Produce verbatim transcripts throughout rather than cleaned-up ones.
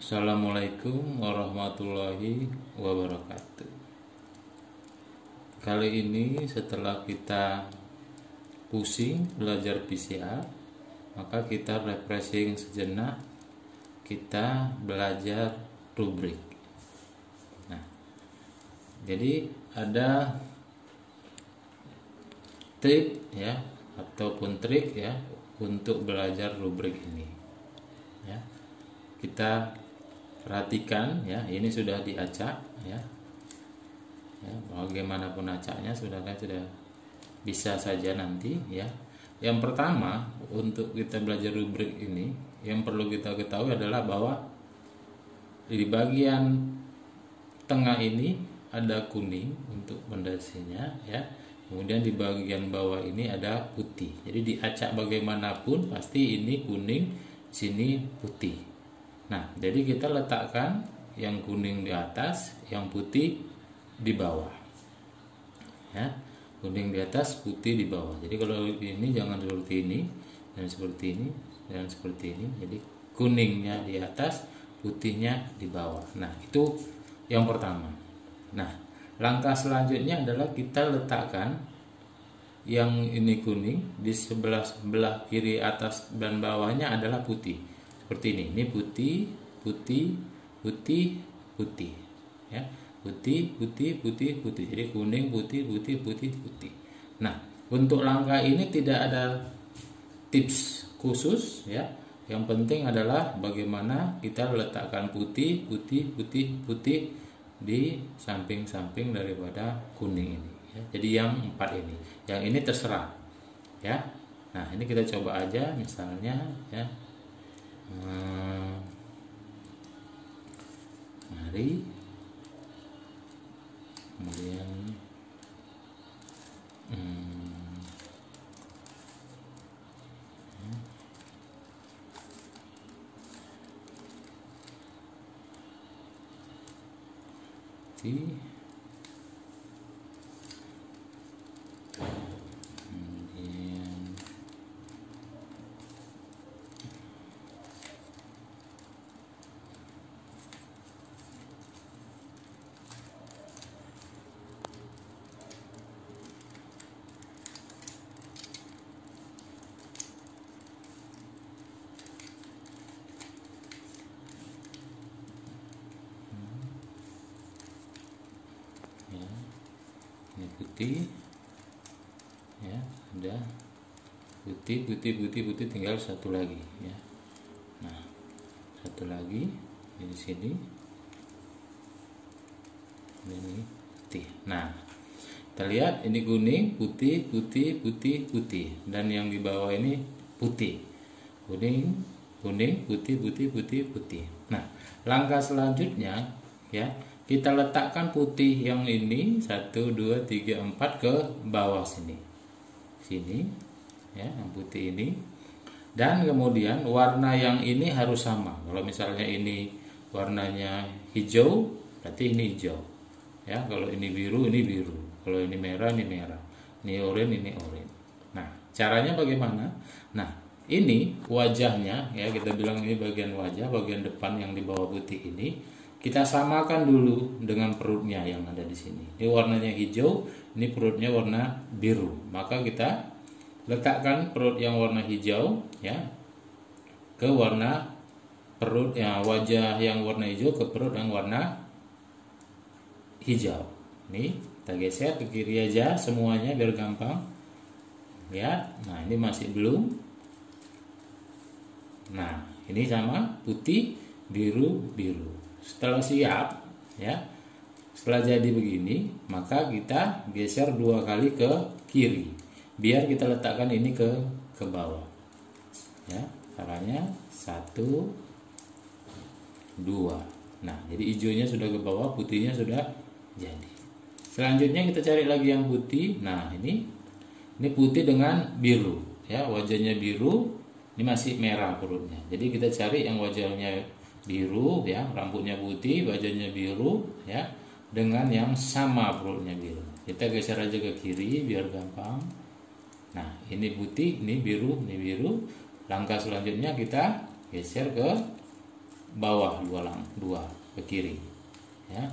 Assalamualaikum warahmatullahi wabarakatuh. Kali ini setelah kita pusing belajar P C A, maka kita refreshing sejenak, kita belajar rubrik. Nah, jadi ada trik ya ataupun trik ya untuk belajar rubrik ini. Ya. Kita perhatikan ya, ini sudah diacak ya. Ya, bagaimanapun acaknya sudah sudah bisa saja nanti ya. Yang pertama untuk kita belajar rubrik ini, yang perlu kita ketahui adalah bahwa di bagian tengah ini ada kuning untuk pondasinya ya. Kemudian di bagian bawah ini ada putih. Jadi diacak bagaimanapun pasti ini kuning, sini putih. Nah, jadi kita letakkan yang kuning di atas, yang putih di bawah. Ya, kuning di atas, putih di bawah. Jadi kalau ini jangan seperti ini, dan seperti ini, dan seperti ini. Jadi kuningnya di atas, putihnya di bawah. Nah, itu yang pertama. Nah, langkah selanjutnya adalah kita letakkan yang ini kuning di sebelah sebelah kiri atas dan bawahnya adalah putih. Seperti ini, ini putih, putih, putih, putih, ya, putih, putih, putih, putih. Jadi kuning, putih, putih, putih, putih. Nah, untuk langkah ini tidak ada tips khusus, ya. Yang penting adalah bagaimana kita letakkan putih, putih, putih, putih di samping-samping daripada kuning ini. Ya. Jadi yang empat ini, yang ini terserah, ya. Nah, ini kita coba aja, misalnya, ya. Hmm, mari kemudian hmm, di putih ya, udah putih putih putih putih tinggal satu lagi ya. Nah, satu lagi di sini ini putih. Nah, kita lihat ini kuning, putih, putih, putih, putih, dan yang di bawah ini putih, kuning, kuning, putih, putih, putih, putih. Nah, langkah selanjutnya ya, kita letakkan putih yang ini satu, dua, tiga, empat ke bawah sini, sini, ya, yang putih ini. Dan kemudian warna yang ini harus sama. Kalau misalnya ini warnanya hijau, berarti ini hijau. Ya, kalau ini biru, ini biru. Kalau ini merah, ini merah. Ini oranye, ini oranye. Nah, caranya bagaimana? Nah, ini wajahnya, ya, kita bilang ini bagian wajah, bagian depan yang di bawah putih ini. Kita samakan dulu dengan perutnya yang ada di sini. Ini warnanya hijau, ini perutnya warna biru. Maka kita letakkan perut yang warna hijau ya ke warna perut ya, wajah yang warna hijau ke perut yang warna hijau. Ini kita geser ke kiri aja semuanya biar gampang. Ya, nah ini masih belum. Nah, ini sama putih, biru, biru. Setelah siap ya, setelah jadi begini, maka kita geser dua kali ke kiri biar kita letakkan ini ke ke bawah ya. Caranya satu, dua. Nah, jadi hijaunya sudah ke bawah, putihnya sudah jadi. Selanjutnya kita cari lagi yang putih. Nah, ini ini putih dengan biru ya, wajahnya biru, ini masih merah perutnya. Jadi kita cari yang wajahnya biru ya, rambutnya putih, wajahnya biru ya, dengan yang sama perutnya biru. Kita geser aja ke kiri biar gampang. Nah, ini putih, ini biru, ini biru. Langkah selanjutnya kita geser ke bawah dua lang dua ke kiri, ya.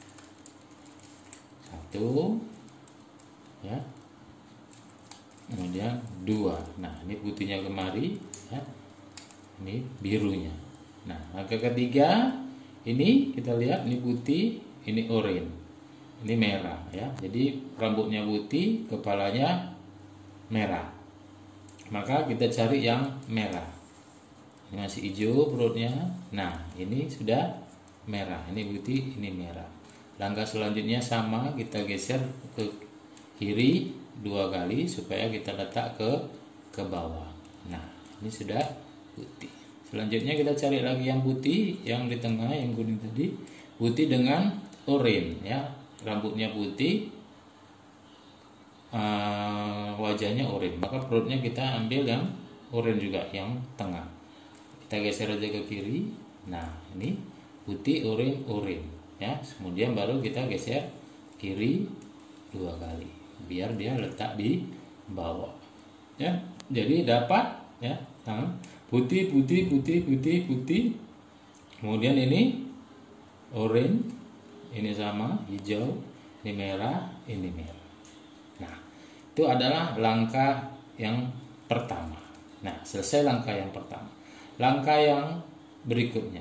Satu, ya. Kemudian dua. Nah, ini putihnya kemari, ya. Ini birunya. Nah, langkah ketiga ini kita lihat, ini putih, ini oranye, ini merah, ya. Jadi rambutnya putih, kepalanya merah. Maka kita cari yang merah. Ini masih hijau perutnya. Nah, ini sudah merah. Ini putih, ini merah. Langkah selanjutnya sama, kita geser ke kiri dua kali supaya kita letak ke ke bawah. Nah, ini sudah putih. Selanjutnya kita cari lagi yang putih, yang di tengah, yang kuning tadi, putih dengan oranye, ya. Rambutnya putih, uh, wajahnya oranye. Maka perutnya kita ambil yang oranye juga, yang tengah. Kita geser aja ke kiri. Nah, ini putih, oranye, oranye, ya. Kemudian baru kita geser kiri dua kali, biar dia letak di bawah, ya. Jadi dapat, ya, putih, putih, putih, putih, putih. Kemudian ini oranye, ini sama hijau, ini merah, ini merah. Nah, itu adalah langkah yang pertama. Nah, selesai langkah yang pertama. Langkah yang berikutnya,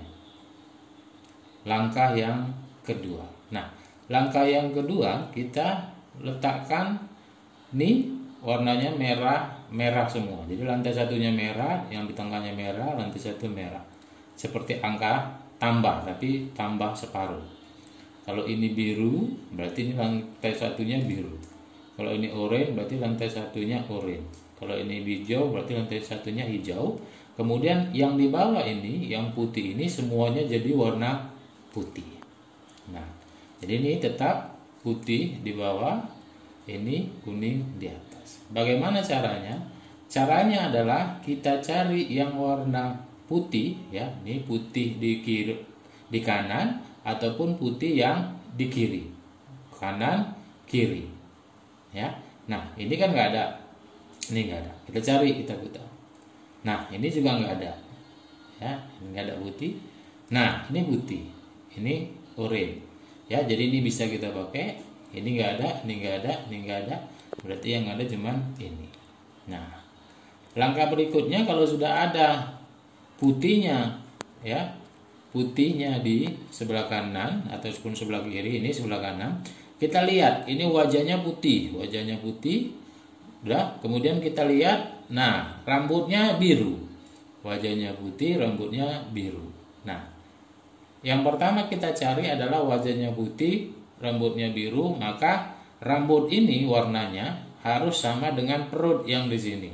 langkah yang kedua. Nah, langkah yang kedua kita letakkan nih warnanya merah, merah semua. Jadi lantai satunya merah, yang di tengahnya merah, lantai satu merah. Seperti angka tambah, tapi tambah separuh. Kalau ini biru, berarti ini lantai satunya biru. Kalau ini oranye, berarti lantai satunya oranye. Kalau ini hijau, berarti lantai satunya hijau. Kemudian yang di bawah ini, yang putih ini semuanya jadi warna putih. Nah, jadi ini tetap putih di bawah, ini kuning di atas. Bagaimana caranya? Caranya adalah kita cari yang warna putih, ya. Ini putih di kiri, di kanan, ataupun putih yang di kiri, kanan kiri, ya. Nah, ini kan nggak ada, ini nggak ada. Kita cari, kita putar. Nah, ini juga nggak ada, ya. Ini nggak ada putih. Nah, ini putih, ini oranye, ya. Jadi ini bisa kita pakai. Ini nggak ada, ini nggak ada, ini nggak ada. Berarti yang ada cuman ini. Nah, langkah berikutnya kalau sudah ada putihnya, ya, putihnya di sebelah kanan ataupun sebelah kiri, ini sebelah kanan, kita lihat ini wajahnya putih, wajahnya putih, udah. Kemudian kita lihat, nah, rambutnya biru, wajahnya putih, rambutnya biru. Nah, yang pertama kita cari adalah wajahnya putih, rambutnya biru, maka rambut ini warnanya harus sama dengan perut yang di sini.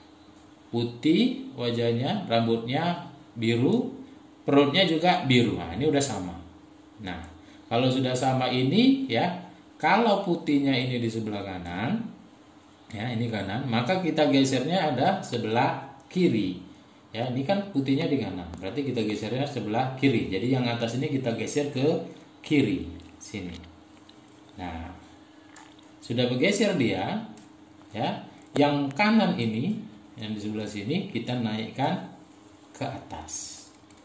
Putih wajahnya, rambutnya biru, perutnya juga biru. Nah, ini udah sama. Nah, kalau sudah sama ini, ya, kalau putihnya ini di sebelah kanan, ya, ini kanan, maka kita gesernya ada sebelah kiri. Ya, ini kan putihnya di kanan, berarti kita gesernya sebelah kiri. Jadi yang atas ini kita geser ke kiri sini. Nah, sudah bergeser dia, ya. Yang kanan ini, yang di sebelah sini kita naikkan ke atas.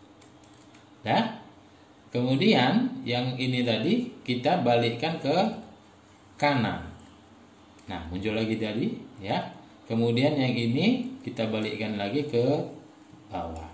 Ya. Kemudian yang ini tadi kita balikkan ke kanan. Nah, muncul lagi tadi, ya. Kemudian yang ini kita balikkan lagi ke bawah.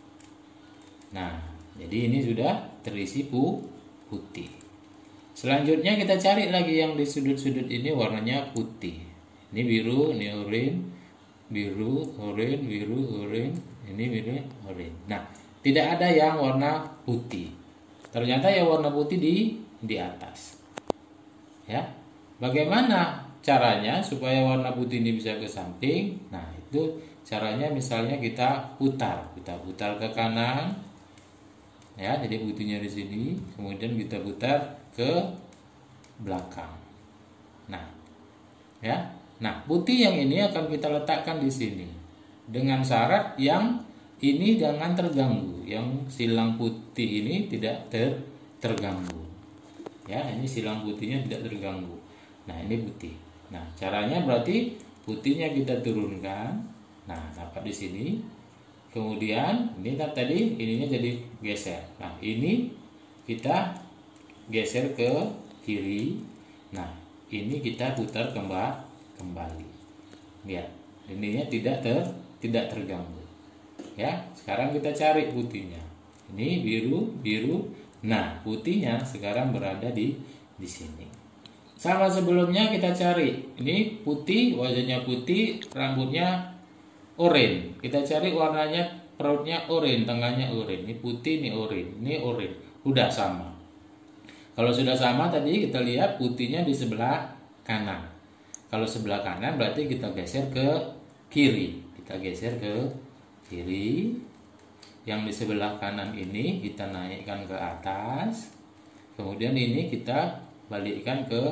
Nah, jadi ini sudah terisi putih. Selanjutnya kita cari lagi yang di sudut-sudut ini warnanya putih. Ini biru, ini oranye, biru, oranye, biru, oranye, ini biru, oranye. Nah, tidak ada yang warna putih. Ternyata yang warna putih di di atas. Ya. Bagaimana caranya supaya warna putih ini bisa ke samping? Nah, itu caranya misalnya kita putar, kita putar ke kanan. Ya, jadi putihnya di sini, kemudian kita putar ke belakang. Nah, ya. Nah, putih yang ini akan kita letakkan di sini dengan syarat yang ini jangan terganggu, yang silang putih ini tidak ter terganggu. Ya, ini silang putihnya tidak terganggu. Nah, ini putih. Nah, caranya berarti putihnya kita turunkan. Nah, dapat di sini. kemudian ini kan tadi ininya jadi geser. Nah ini kita geser ke kiri. Nah ini kita putar kembali kembali. Lihat, ininya tidak ter tidak terganggu. Ya, sekarang kita cari putihnya. Ini biru biru. Nah putihnya sekarang berada di di sini. Sama sebelumnya kita cari. Ini putih, wajahnya putih, rambutnya oranye. Kita cari warnanya, perutnya oranye, tengahnya oranye. Ini putih, ini oranye, ini oranye. Udah sama. Kalau sudah sama tadi kita lihat putihnya di sebelah kanan. Kalau sebelah kanan berarti kita geser ke kiri. Kita geser ke kiri. Yang di sebelah kanan ini kita naikkan ke atas. Kemudian ini kita balikkan ke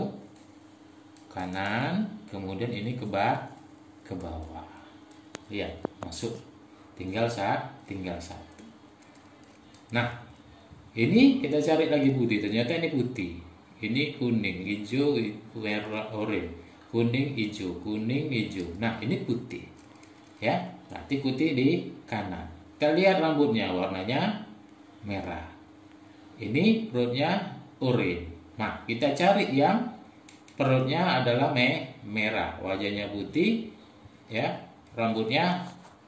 kanan, kemudian ini ke bawah, ke bawah. Lihat, masuk. Tinggal saat, tinggal satu. Nah, ini kita cari lagi putih. Ternyata ini putih. Ini kuning, hijau, merah, oranye. Kuning, hijau, kuning, hijau. Nah, ini putih. Ya, berarti putih di kanan. Kita lihat rambutnya, warnanya merah. Ini perutnya oranye. Nah, kita cari yang perutnya adalah me merah, wajahnya putih, ya, rambutnya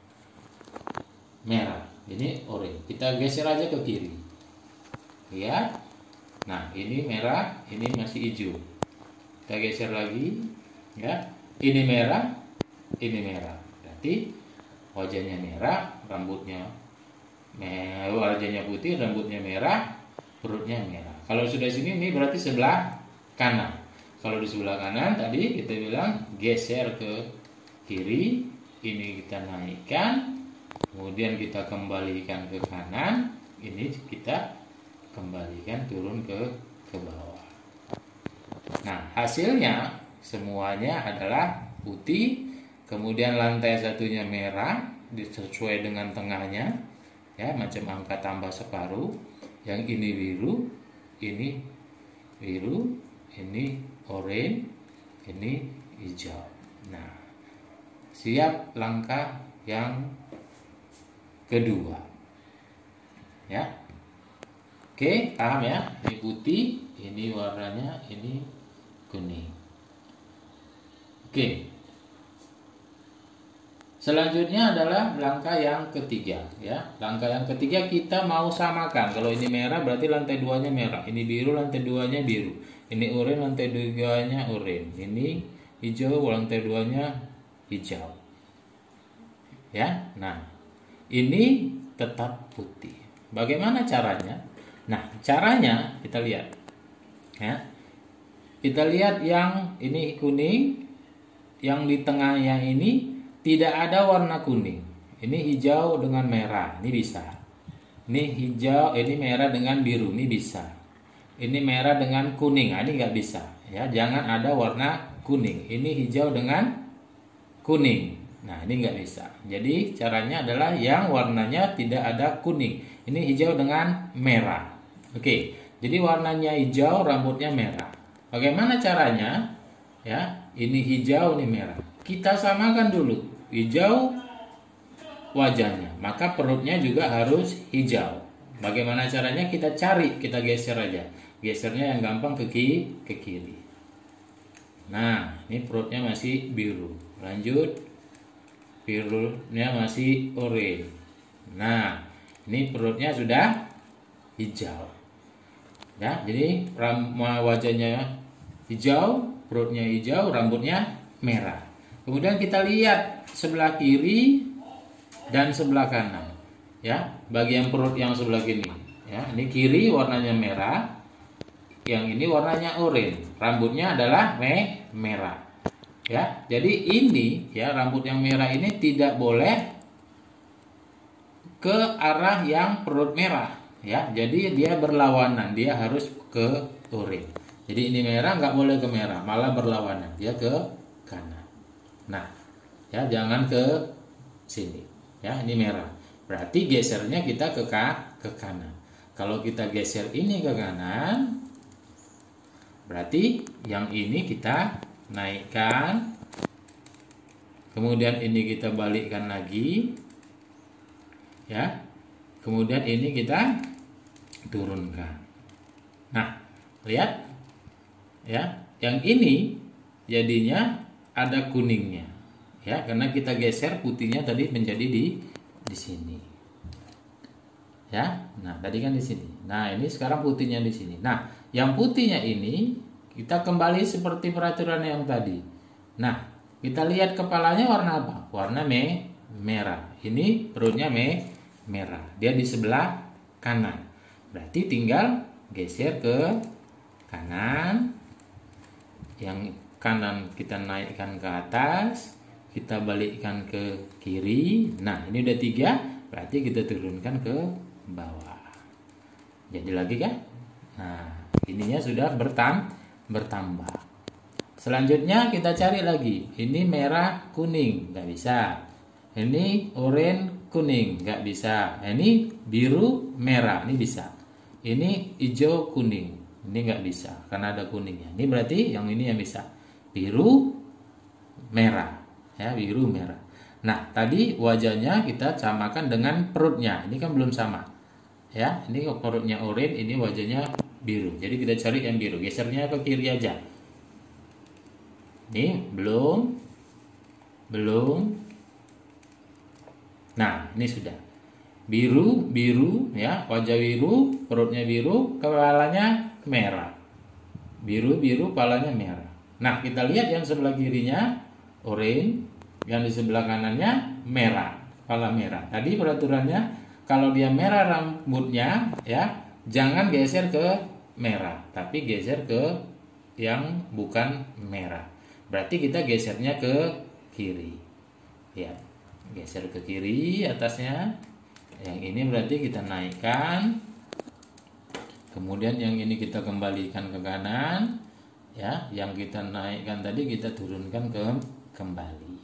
merah. Ini oranye. Kita geser aja ke kiri. Lihat. Nah, ini merah, ini masih hijau. Kita geser lagi, ya. Ini merah, ini merah. Berarti wajahnya merah, rambutnya merah, wajahnya putih, rambutnya merah, perutnya merah. Kalau sudah sini ini berarti sebelah kanan. Kalau di sebelah kanan tadi kita bilang geser ke kiri, ini kita naikkan, kemudian kita kembalikan ke kanan, ini kita kembalikan turun ke ke bawah. Nah, hasilnya semuanya adalah putih, kemudian lantai satunya merah sesuai dengan tengahnya, ya, macam angka tambah separuh. Yang ini biru, ini biru, ini oranye, ini hijau. Nah, siap langkah yang kedua. Ya. Oke, paham ya? Ini putih, ini warnanya, ini kuning. Oke. Selanjutnya adalah langkah yang ketiga, ya. Langkah yang ketiga kita mau samakan. Kalau ini merah berarti lantai duanya merah. Ini biru lantai duanya biru. Ini oranye lantai duanya oranye. Ini hijau lantai duanya hijau. Ya. Nah, ini tetap putih. Bagaimana caranya? Nah, caranya kita lihat. Ya. Kita lihat yang ini kuning, yang di tengah yang ini tidak ada warna kuning. Ini hijau dengan merah, ini bisa. Ini hijau, ini merah dengan biru, ini bisa. Ini merah dengan kuning, nah, ini nggak bisa. Ya, jangan ada warna kuning. Ini hijau dengan kuning, nah ini nggak bisa. Jadi caranya adalah yang warnanya tidak ada kuning. Ini hijau dengan merah. Oke, jadi warnanya hijau, rambutnya merah. Bagaimana caranya? Ya, ini hijau, ini merah. Kita samakan dulu. Hijau wajahnya, maka perutnya juga harus hijau. Bagaimana caranya? Kita cari, kita geser aja. Gesernya yang gampang ke kiri, ke kiri. Nah, ini perutnya masih biru. Lanjut, birunya masih oranye. Nah, ini perutnya sudah hijau. Ya, jadi wajahnya hijau, perutnya hijau, rambutnya merah. Kemudian kita lihat sebelah kiri dan sebelah kanan. Ya, bagian perut yang sebelah kiri. Ya, ini kiri warnanya merah, yang ini warnanya oranye. Rambutnya adalah me merah. Ya, jadi ini ya rambut yang merah ini tidak boleh ke arah yang perut merah. Ya, jadi dia berlawanan, dia harus ke oranye. Jadi ini merah nggak boleh ke merah, malah berlawanan, dia ke kanan. Nah, ya jangan ke sini. Ya, ini merah. Berarti gesernya kita ke ke kanan. Kalau kita geser ini ke kanan, berarti yang ini kita naikkan. Kemudian ini kita balikkan lagi. ya. Kemudian ini kita turunkan. Nah, lihat ya, yang ini jadinya ada kuningnya ya, karena kita geser putihnya tadi menjadi di di sini ya. Nah, tadi kan di sini. Nah, ini sekarang putihnya di sini. Nah, yang putihnya ini kita kembali seperti peraturan yang tadi. Nah, kita lihat kepalanya warna apa? Warna me merah. Ini perutnya me merah. Dia di sebelah kanan. Berarti tinggal geser ke kanan. Yang kanan kita naikkan ke atas, kita balikkan ke kiri. Nah, ini udah tiga, berarti kita turunkan ke bawah. Jadi lagi kan? Nah, ininya sudah bertam bertambah. Selanjutnya kita cari lagi. Ini merah kuning, nggak bisa. Ini oranye kuning, nggak bisa. Ini biru merah, ini bisa. Ini hijau kuning, ini nggak bisa karena ada kuningnya. Ini berarti yang ini yang bisa. Biru merah, ya, biru merah. Nah, tadi wajahnya kita samakan dengan perutnya. Ini kan belum sama. Ya, ini perutnya oranye, ini wajahnya biru. Jadi kita cari yang biru. Gesernya ke kiri aja. Ini belum belum. Nah, ini sudah. Biru, biru ya, wajah biru, perutnya biru, kepalanya merah. Biru, biru, kepalanya merah. Nah, kita lihat yang sebelah kirinya oranye, yang di sebelah kanannya merah, kepala merah. Tadi peraturannya kalau dia merah rambutnya ya, jangan geser ke merah, tapi geser ke yang bukan merah. Berarti kita gesernya ke kiri. Ya, geser ke kiri atasnya. Yang ini berarti kita naikkan. Kemudian yang ini kita kembalikan ke kanan. Ya, yang kita naikkan tadi kita turunkan ke kembali.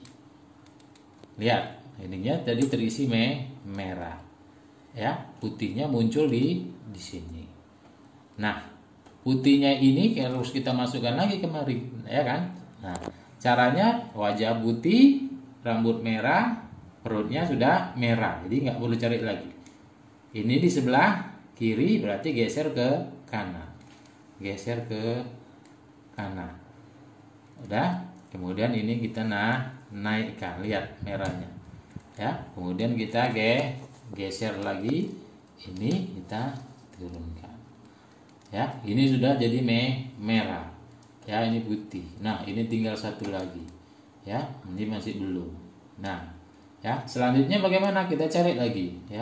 Lihat, ininya tadi terisi me, merah. Ya, putihnya muncul di di sini. Nah, putihnya ini harus kita masukkan lagi kemari, ya kan? Nah, caranya wajah putih, rambut merah, perutnya sudah merah, jadi nggak perlu cari lagi. Ini di sebelah kiri berarti geser ke kanan, geser ke kanan. Udah, kemudian ini kita nah naikkan, lihat merahnya, ya. Kemudian kita ge geser lagi, ini kita turunkan, ya. Ini sudah jadi me merah, ya. Ini putih. Nah, ini tinggal satu lagi, ya. Ini masih belum. Nah, ya, selanjutnya bagaimana? Kita cari lagi, ya.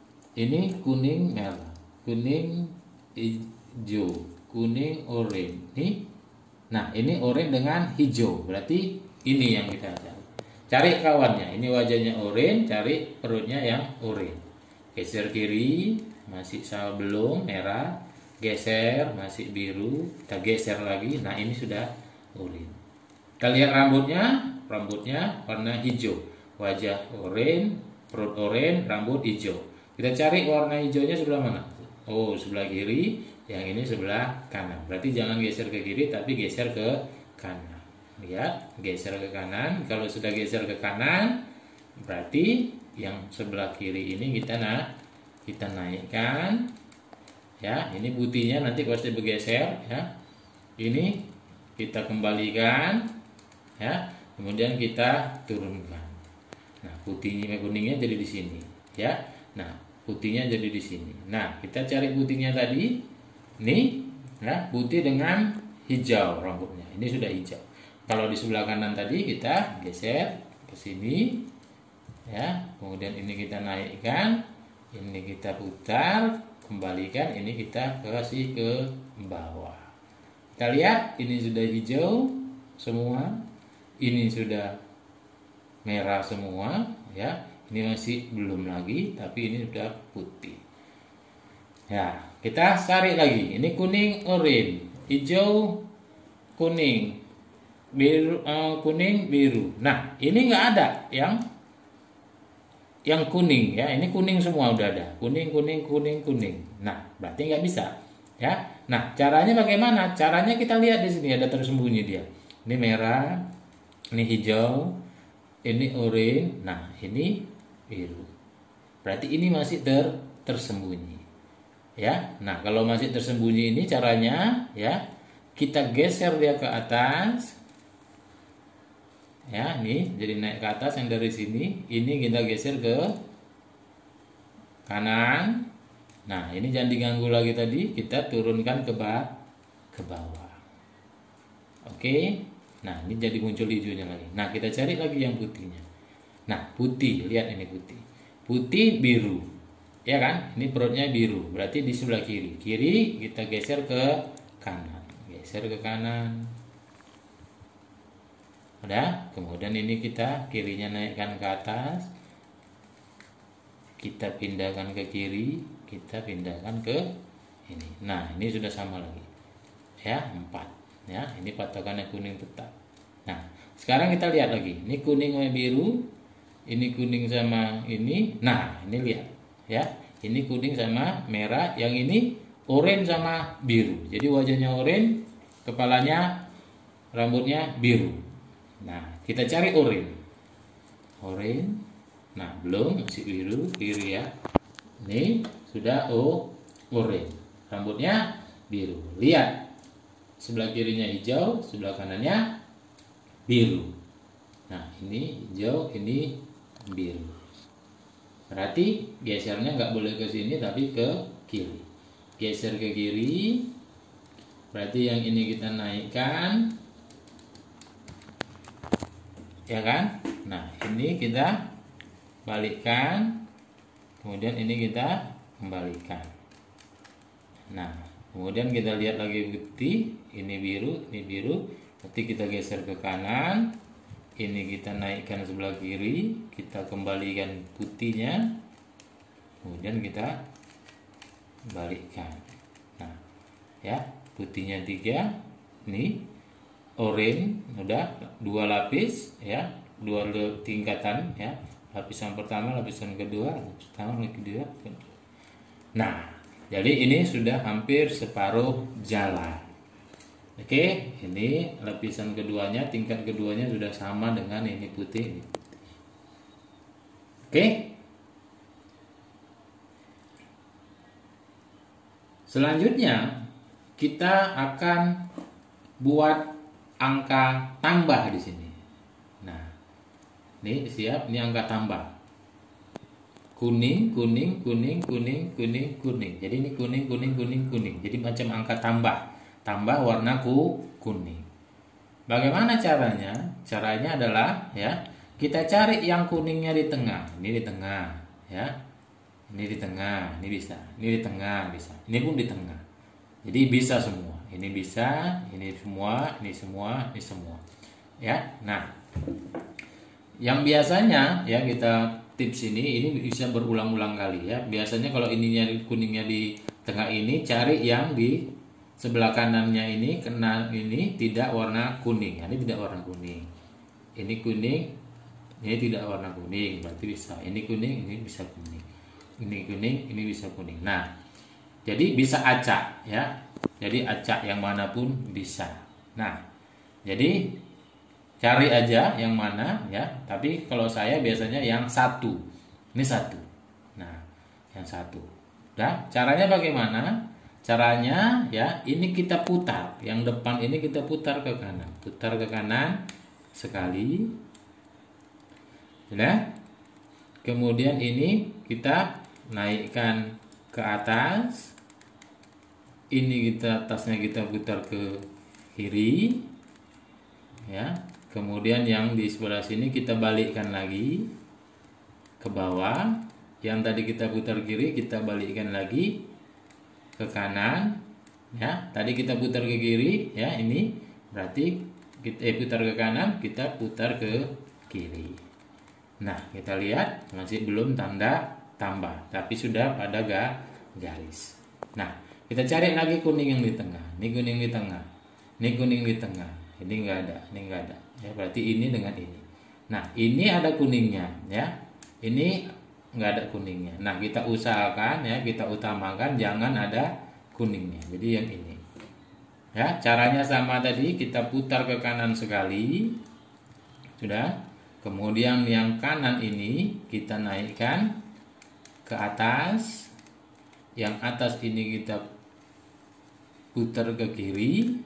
Ini kuning merah, kuning hijau, kuning oranye. Nih. Nah, ini oranye dengan hijau. Berarti ini yang kita cari. Cari kawannya. Ini wajahnya oranye, cari perutnya yang oranye. Geser kiri, masih sama belum merah. Geser, masih biru. Kita geser lagi. Nah, ini sudah oranye. Kita lihat rambutnya, rambutnya warna hijau. Wajah oranye, perut oranye, rambut hijau. Kita cari warna hijaunya sebelah mana? Oh, sebelah kiri. Yang ini sebelah kanan. Berarti jangan geser ke kiri, tapi geser ke kanan. Lihat, geser ke kanan. Kalau sudah geser ke kanan, berarti yang sebelah kiri ini kita nah kita naikkan. Ya, ini putihnya nanti pasti bergeser. Ya, ini kita kembalikan. Ya, kemudian kita turunkan. Nah, putihnya kuningnya jadi di sini, ya. Nah, putihnya jadi di sini. Nah, kita cari putihnya tadi, nih, ya, putih dengan hijau rambutnya. Ini sudah hijau. Kalau di sebelah kanan tadi kita geser ke sini, ya. Kemudian ini kita naikkan, ini kita putar, kembalikan, ini kita kasih ke bawah. Kita lihat, ini sudah hijau semua, ini sudah merah semua, ya. Ini masih belum lagi, tapi ini sudah putih. Ya, kita cari lagi. Ini kuning, oranye, hijau, kuning, biru, uh, kuning, biru. Nah, ini nggak ada yang yang kuning, ya. Ini kuning semua udah ada. Kuning, kuning, kuning, kuning. Nah, berarti nggak bisa, ya. Nah, caranya bagaimana? Caranya kita lihat di sini ada tersembunyi dia. Ini merah, ini hijau, ini oranye, nah ini biru. berarti ini masih ter tersembunyi. Ya. Nah, kalau masih tersembunyi ini caranya ya, kita geser dia ke atas. Ya, nih jadi naik ke atas yang dari sini, ini kita geser ke kanan. Nah, ini jangan diganggu lagi tadi, kita turunkan ke bawah ke bawah. Oke. Nah, ini jadi muncul hijaunya lagi. Nah, kita cari lagi yang putihnya. Nah, putih, lihat ini putih. Putih biru. Ya kan? Ini perutnya biru. Berarti di sebelah kiri. Kiri kita geser ke kanan. Geser ke kanan. Udah, kemudian ini kita kirinya naikkan ke atas, kita pindahkan ke kiri, kita pindahkan ke ini. Nah, ini sudah sama lagi ya, empat ya. Ini patokannya kuning tetap. Nah, sekarang kita lihat lagi, ini kuning sama biru, ini kuning sama ini. Nah, ini lihat ya, ini kuning sama merah, yang ini oranye sama biru. Jadi wajahnya oranye, kepalanya, rambutnya biru. Nah, kita cari oranye. Oranye. Nah, belum, masih biru, biru ya. Ini sudah oh, oranye. Rambutnya biru. Lihat. Sebelah kirinya hijau, sebelah kanannya biru. Nah, ini hijau, ini biru. Berarti gesernya nggak boleh ke sini tapi ke kiri. Geser ke kiri. Berarti yang ini kita naikkan. Ya kan? Nah, ini kita balikkan, kemudian ini kita kembalikan. Nah, kemudian kita lihat lagi putih, ini biru, ini biru. Nanti kita geser ke kanan, ini kita naikkan sebelah kiri, kita kembalikan putihnya, kemudian kita balikkan. Nah, ya, putihnya tiga, ini oranye udah dua lapis ya, dua tingkatan ya, lapisan pertama, lapisan kedua, lapisan pertama, lapisan kedua. Nah, jadi ini sudah hampir separuh jalan. Oke, ini lapisan keduanya, tingkat keduanya sudah sama dengan ini putih. Oke. Selanjutnya kita akan buat angka tambah di sini. Nah, ini siap, ini angka tambah. Kuning, kuning, kuning, kuning, kuning, kuning. Jadi ini kuning, kuning, kuning, kuning. Jadi macam angka tambah. Tambah warna ku kuning. Bagaimana caranya? Caranya adalah ya, kita cari yang kuningnya di tengah. Ini di tengah, ya. Ini di tengah, ini bisa. Ini di tengah bisa. Ini pun di tengah. Jadi bisa semua. Ini bisa, ini semua, ini semua, ini semua. Ya. Nah, yang biasanya ya kita tips ini ini bisa berulang-ulang kali ya. Biasanya kalau ininya kuningnya di tengah ini, cari yang di sebelah kanannya ini, kena ini tidak warna kuning. Ini tidak warna kuning. Ini kuning, ini tidak warna kuning, berarti bisa. Ini kuning, ini bisa kuning. Ini kuning, ini bisa kuning. Nah, jadi bisa acak ya. Jadi acak yang manapun bisa. Nah, jadi cari aja yang mana ya. Tapi kalau saya biasanya yang satu. Ini satu. Nah, yang satu. Nah, caranya bagaimana? Caranya ya, ini kita putar. Yang depan ini kita putar ke kanan. Putar ke kanan sekali. Nah, kemudian ini kita naikkan ke atas. Ini kita atasnya kita putar ke kiri. Ya. Kemudian yang di sebelah sini kita balikkan lagi ke bawah. Yang tadi kita putar kiri kita balikkan lagi ke kanan. Ya, tadi kita putar ke kiri, ya, ini berarti kita eh, putar ke kanan, kita putar ke kiri. Nah, kita lihat masih belum tanda tambah, tapi sudah pada garis. Nah, kita cari lagi kuning yang di tengah. Ini kuning di tengah. Ini kuning di tengah. Ini enggak ada, ini enggak ada. Ya, berarti ini dengan ini. Nah, ini ada kuningnya, ya. Ini enggak ada kuningnya. Nah, kita usahakan ya, kita utamakan jangan ada kuningnya. Jadi yang ini. Ya, caranya sama tadi, kita putar ke kanan sekali. Sudah. Kemudian yang kanan ini kita naikkan ke atas, yang atas ini kita putar ke kiri,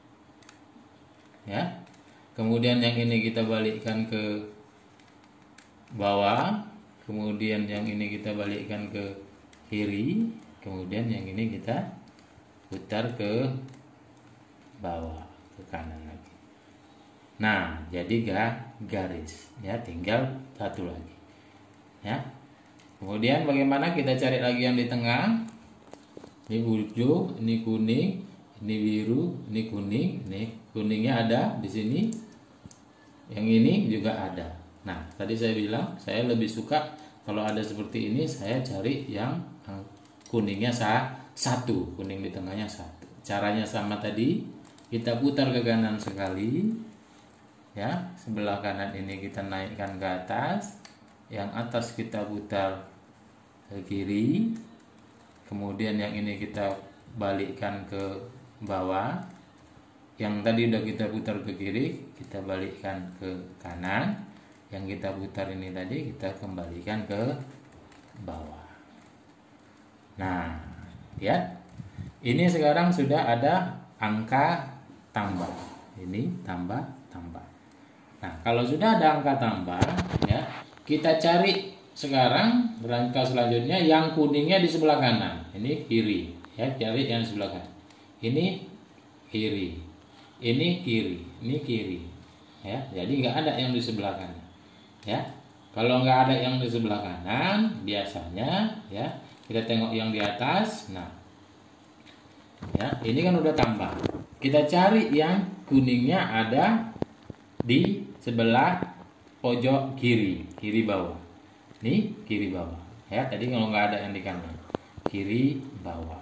ya. Kemudian yang ini kita balikkan ke bawah, kemudian yang ini kita balikkan ke kiri, kemudian yang ini kita putar ke bawah, ke kanan lagi. Nah, jadi ga garis, ya, tinggal satu lagi, ya. Kemudian bagaimana kita cari lagi yang di tengah? Ini hijau, ini kuning, ini biru, ini kuning, ini kuningnya ada di sini. Yang ini juga ada. Nah, tadi saya bilang saya lebih suka kalau ada seperti ini, saya cari yang kuningnya satu, kuning di tengahnya satu. Caranya sama tadi, kita putar ke kanan sekali, ya. Sebelah kanan ini kita naikkan ke atas, yang atas kita putar ke kiri, kemudian yang ini kita balikkan ke bawah. Yang tadi udah kita putar ke kiri, kita balikkan ke kanan. Yang kita putar ini tadi kita kembalikan ke bawah. Nah, ya. Ini sekarang sudah ada angka tambah. Ini tambah, tambah. Nah, kalau sudah ada angka tambah, ya, kita cari sekarang langkah selanjutnya yang kuningnya di sebelah kanan. Ini kiri, ya, cari yang sebelah kanan. Ini kiri. Ini kiri, ini kiri, ya. Jadi nggak ada yang di sebelah kanan, ya. Kalau nggak ada yang di sebelah kanan, biasanya, ya, kita tengok yang di atas. Nah, ya, ini kan udah tambah. Kita cari yang kuningnya ada di sebelah pojok kiri, kiri bawah. Nih kiri bawah, ya. Tadi kalau nggak ada yang di kanan, kiri bawah,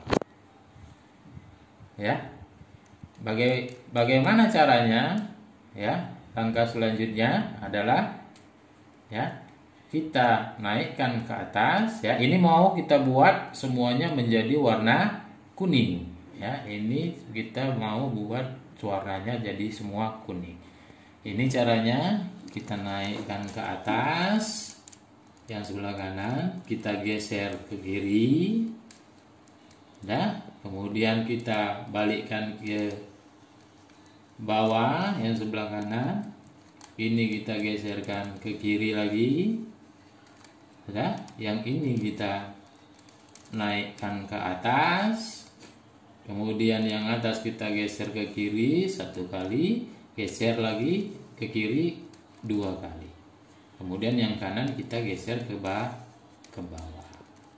ya. Baga bagaimana caranya, ya? Langkah selanjutnya adalah, ya, kita naikkan ke atas, ya. Ini mau kita buat semuanya menjadi warna kuning, ya. Ini kita mau buat warnanya jadi semua kuning. Ini caranya, kita naikkan ke atas yang sebelah kanan, kita geser ke kiri, nah, kemudian kita balikkan ke bawah yang sebelah kanan. Ini kita geserkan ke kiri lagi. Nah, yang ini kita naikkan ke atas. Kemudian yang atas kita geser ke kiri satu kali, geser lagi ke kiri dua kali. Kemudian yang kanan kita geser ke bawah, ke bawah.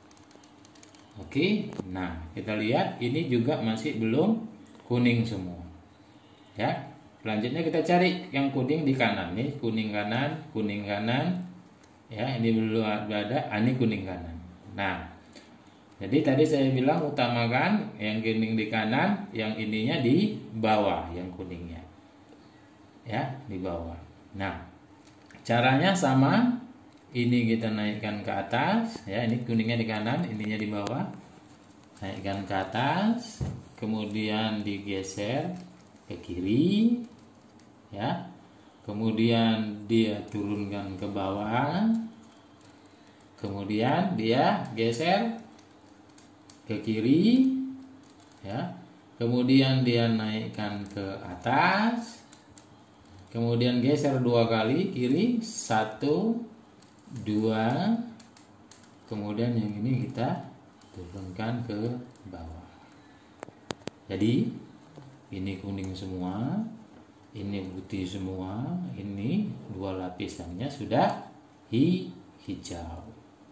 Oke, nah kita lihat ini juga masih belum kuning semua, ya. Selanjutnya kita cari yang kuning di kanan nih, kuning kanan, kuning kanan, ya. Ini belum ada, ini kuning kanan. Nah, jadi tadi saya bilang utamakan yang kuning di kanan, yang ininya di bawah, yang kuningnya, ya, di bawah. Nah, caranya sama. Ini kita naikkan ke atas, ya. Ini kuningnya di kanan, ininya di bawah. Naikkan ke atas, kemudian digeser ke kiri, ya. Kemudian dia turunkan ke bawah. Kemudian dia geser ke kiri, ya. Kemudian dia naikkan ke atas. Kemudian geser dua kali kiri, satu, dua, kemudian yang ini kita turunkan ke bawah. Jadi ini kuning semua, ini putih semua, ini dua lapisannya sudah hi hijau.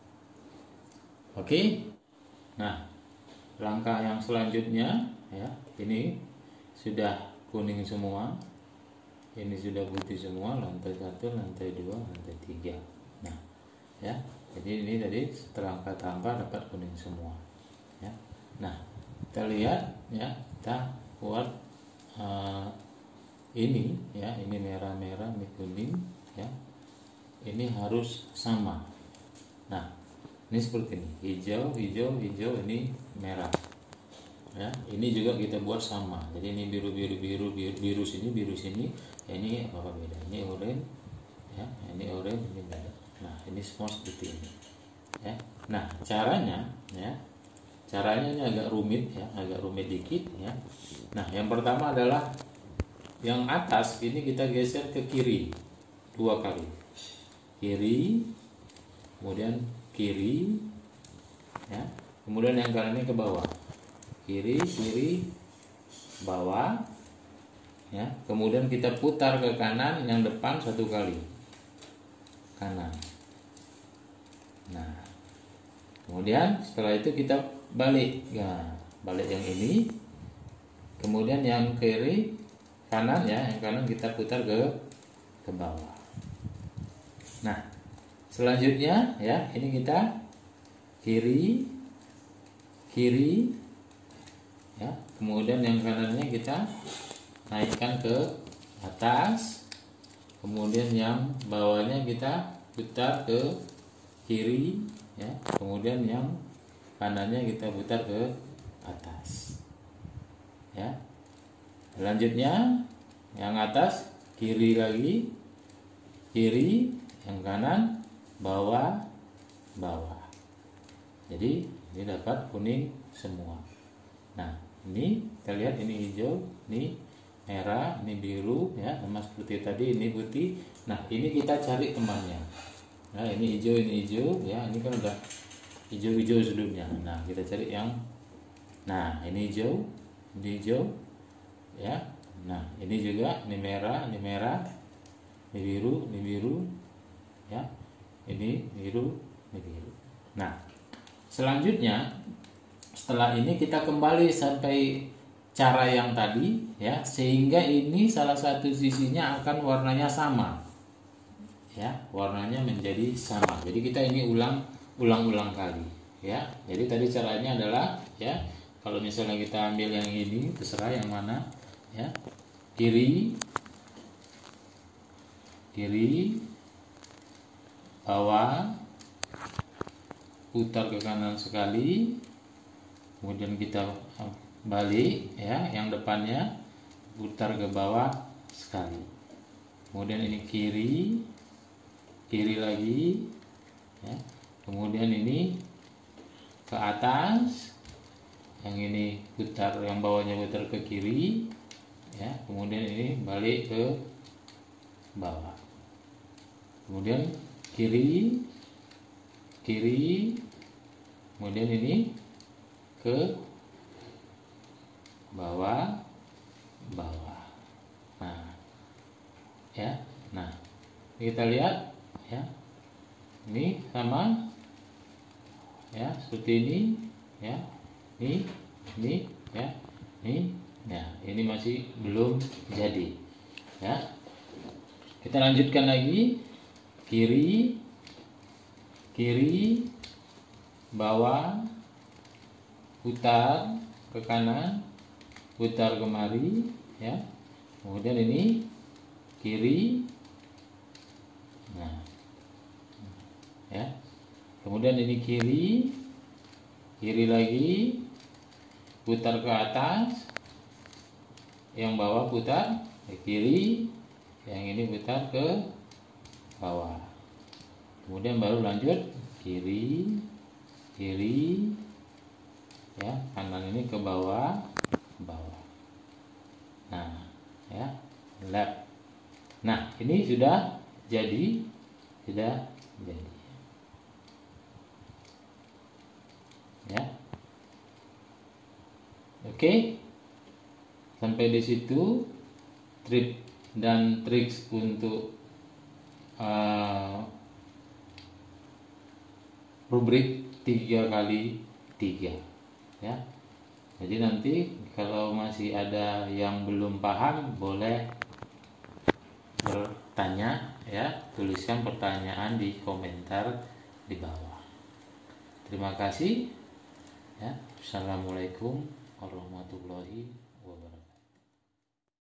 Oke. Nah, langkah yang selanjutnya, ya, ini sudah kuning semua, ini sudah putih semua, lantai satu, lantai dua, lantai tiga. Nah, ya, jadi ini tadi setelah angka tambah dapat kuning semua, ya. Nah, kita lihat, ya, kita buat uh, ini, ya, ini merah-merah, ini kuning, ya, ini harus sama. Nah, ini seperti ini, hijau, hijau, hijau, ini merah, ya. Ini juga kita buat sama. Jadi ini biru, biru, biru, biru, biru sini, biru sini. Ya, ini apa beda? Ini oranye, ya, ini oranye, ini beda. Nah, ini semua seperti ini, ya. Nah, caranya ya. Caranya ini agak rumit ya, agak rumit dikit ya. Nah, yang pertama adalah yang atas ini kita geser ke kiri dua kali. Kiri, kemudian kiri ya. Kemudian yang kanannya ke bawah. Kiri, kiri, bawah ya. Kemudian kita putar ke kanan yang depan satu kali. Kanan. Nah, kemudian setelah itu kita balik. Nah, balik yang ini. Kemudian yang kiri kanan ya, yang kanan kita putar ke ke bawah. Nah, selanjutnya ya, ini kita kiri kiri ya, kemudian yang kanannya kita naikkan ke atas, kemudian yang bawahnya kita putar ke kiri ya, kemudian yang kanannya kita putar ke atas ya. Selanjutnya yang atas kiri lagi, kiri, yang kanan bawah, bawah. Jadi ini dapat kuning semua. Nah, ini kita lihat ini hijau, ini merah, ini biru ya, sama seperti tadi ini putih. Nah, ini kita cari temannya. Nah, ini hijau, ini hijau ya, ini kan udah hijau-hijau sebelumnya. Nah, kita cari yang nah, ini hijau, ini hijau ya. Nah, ini juga, ini merah, ini merah, ini biru, ini biru ya. Ini biru, ini biru. Nah, selanjutnya setelah ini kita kembali sampai cara yang tadi ya, sehingga ini salah satu sisinya akan warnanya sama ya, warnanya menjadi sama. Jadi kita ini ulang ulang-ulang kali ya. Jadi tadi caranya adalah ya, kalau misalnya kita ambil yang ini, terserah yang mana ya, kiri kiri bawah, putar ke kanan sekali, kemudian kita balik ya, yang depannya putar ke bawah sekali, kemudian ini kiri kiri lagi ya, kemudian ini ke atas, yang ini putar, yang bawahnya putar ke kiri ya, kemudian ini balik ke bawah, kemudian kiri kiri, kemudian ini ke bawah bawah. Nah ya, nah kita lihat ya, ini sama ya, seperti ini ya, ini ini ya, ini ya, ini masih belum jadi ya. Kita lanjutkan lagi, kiri kiri bawah, putar ke kanan, putar kemari ya, kemudian ini kiri, nah ya, kemudian ini kiri kiri lagi, putar ke atas, yang bawah putar ke kiri, yang ini putar ke bawah, kemudian baru lanjut kiri kiri ya, kanan ini ke bawah bawah. Nah ya, lap. Nah, ini sudah jadi, sudah jadi ya. Oke, sampai di situ trik dan triks untuk uh, rubrik tiga kali tiga ya. Jadi nanti kalau masih ada yang belum paham, boleh bertanya ya, tuliskan pertanyaan di komentar di bawah. Terima kasih ya. Assalamualaikum warahmatullahi wabarakatuh.